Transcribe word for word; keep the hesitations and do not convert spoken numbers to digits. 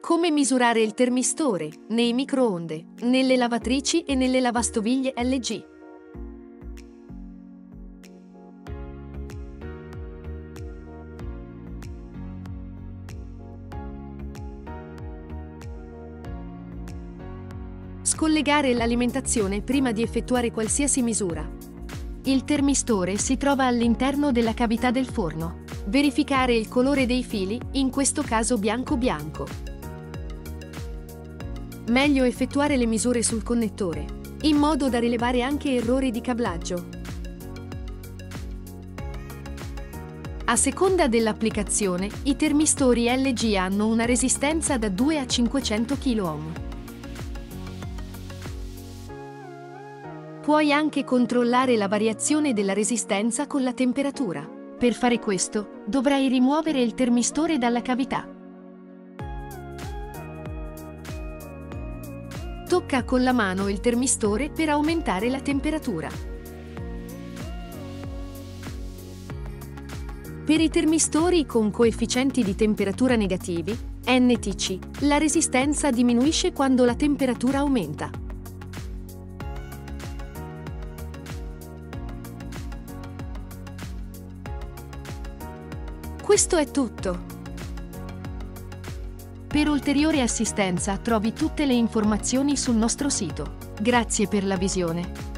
Come misurare il termistore nei microonde, nelle lavatrici e nelle lavastoviglie L G. Scollegare l'alimentazione prima di effettuare qualsiasi misura. Il termistore si trova all'interno della cavità del forno. Verificare il colore dei fili, in questo caso bianco-bianco. Meglio effettuare le misure sul connettore, in modo da rilevare anche errori di cablaggio. A seconda dell'applicazione, i termistori L G hanno una resistenza da due a cinquecento chiloohm. Puoi anche controllare la variazione della resistenza con la temperatura. Per fare questo, dovrai rimuovere il termistore dalla cavità. Tocca con la mano il termistore per aumentare la temperatura. Per i termistori con coefficienti di temperatura negativi, N T C, la resistenza diminuisce quando la temperatura aumenta. Questo è tutto. Per ulteriore assistenza trovi tutte le informazioni sul nostro sito. Grazie per la visione.